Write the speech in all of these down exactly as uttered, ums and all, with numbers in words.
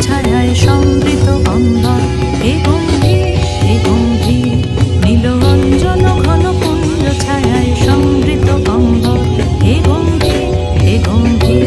ছায়ায় সমৃত অম্বর, এ গম্ভীর এ গম্ভীর নীল অঞ্জন ঘন পুঞ্জ ছায়ায় সমৃত অম্বর, এ গম্ভীর এ গম্ভীর।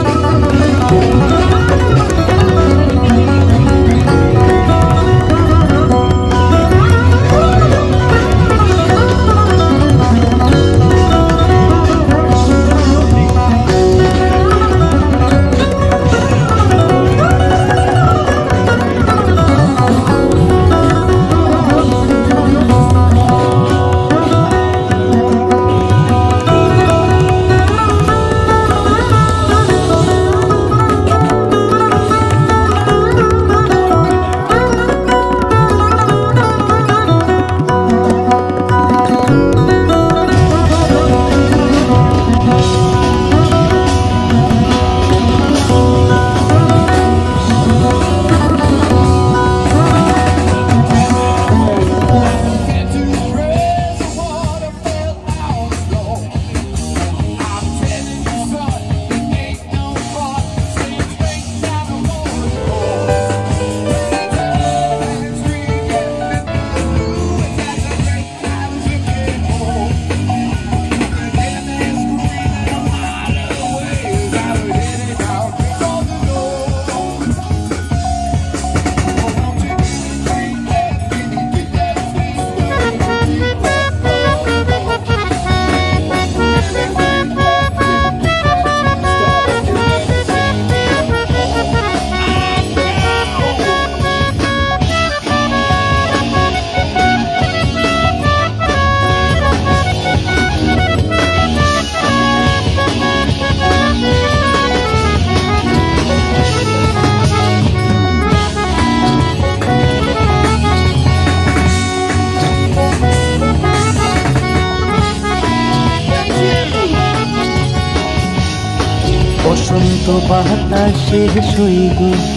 বসন্ত বাতাসে সইব,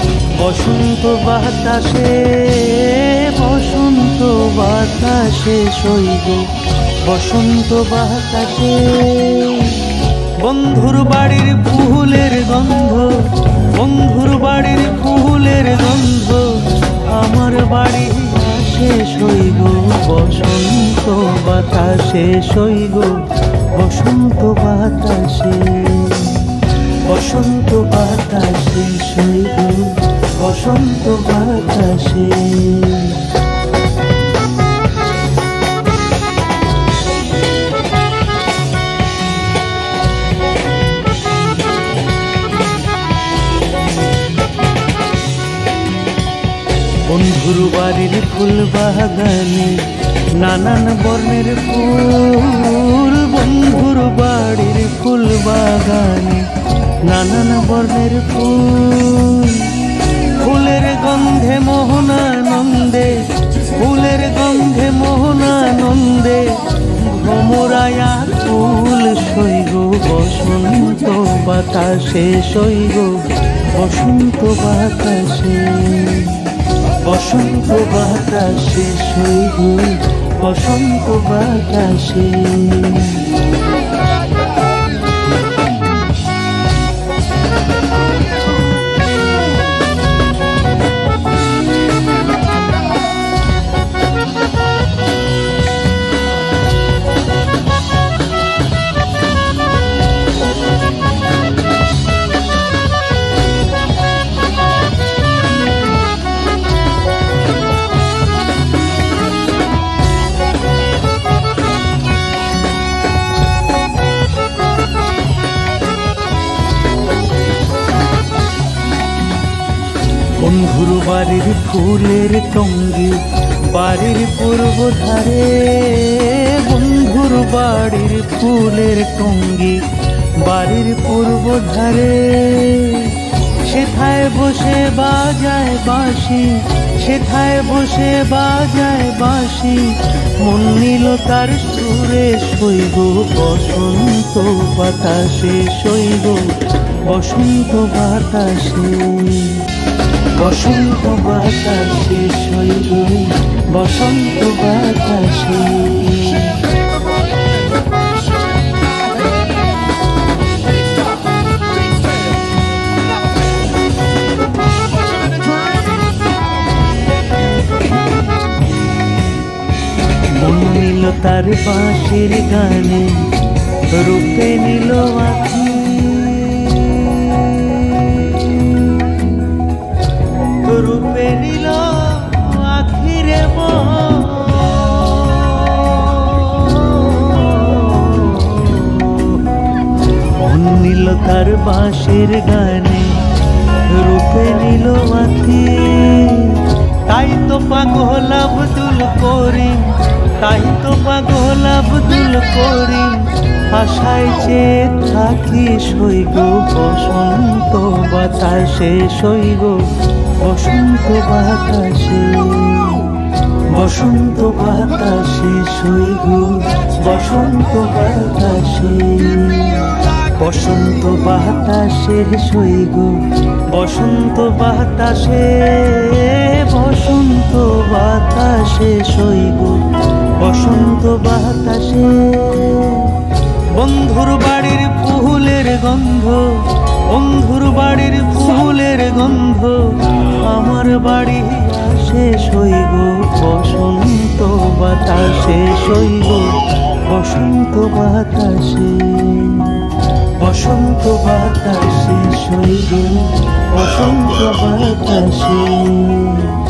বসন্ত বাতাসে বসন্ত বাতাসে সইব, বসন্ত বাতাসে বন্ধুর বাড়ির ফুলের গন্ধ, বন্ধুর বাড়ির ফুলের গন্ধ আমার বাড়ি আসে সইব, বসন্ত বাতাসে সইব, বসন্ত বাতাসে বসন্ত বাতাসে সইব, বসন্ত বাতাসে। বন্ধুর বাড়ির ফুল বাগানে নানান বর্ণের ফুল, বন্ধুর বাড়ির ফুল বাগানে নানান বর্ণের ফুল, ফুলের গন্ধে মোহনানন্দে, ফুলের গন্ধে মোহনানন্দে ভ্রমরায়া ফুল সইব, বসন্ত বাতাসে সইব, বসন্ত বাতাসে বসন্ত বাতাসে সইব, বসন্ত বাতাসে। বন্ধুর বাড়ির ফুলের টঙ্গি বাড়ির পূর্ব ধারে, বন্ধুর বাড়ির ফুলের টঙ্গি বাড়ির পূর্ব ধারে, সেথায় বসে বাজায় বাঁশি, সেথায় বসে বাজায় বাঁশি মন নিল তার সুরে সইব, বসন্ত বাতাসে সইব, বসন্ত বাতাসে বসন্ত বাতাসে সইব, বসন্ত বাতাসে। তার বাঁশির গানে রূপে নিল আখি, রূপে নিল আখিরে মন নিল তার বাঁশির গানে রূপে নিল আখি। তাই তো পাগল আব্দুল করিম, তাই তো পাগল আব্দুল করিম আশায় চেয়ে থাকি সইগ বসন্ত বাতাসে, সইগ বসন্ত বাতাসে, বসন্ত বাতাসে সইগ বসন্ত বাতাসে, বসন্ত বাতাসে সইগ বসন্ত বাতাসে, বসন্ত বাতাসে সইগ বসন্ত বাতাসে। বন্ধুর বাড়ির ফুলের গন্ধ, বন্ধুর বাড়ির ফুলের গন্ধ আমার বাড়ি আসে সইগ বসন্ত বাতাসে, সইগ বসন্ত বাতাসে, বসন্ত বাতাসে সইগ বসন্ত বাতাসে।